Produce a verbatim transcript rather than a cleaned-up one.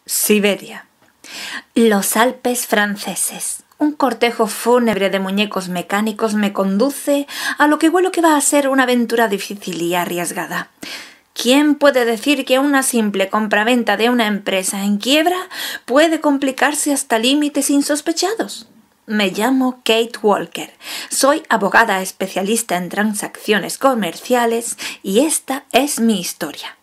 Siberia. Los Alpes franceses. Un cortejo fúnebre de muñecos mecánicos me conduce a lo que huelo que va a ser una aventura difícil y arriesgada. ¿Quién puede decir que una simple compraventa de una empresa en quiebra puede complicarse hasta límites insospechados? Me llamo Kate Walker, soy abogada especialista en transacciones comerciales y esta es mi historia.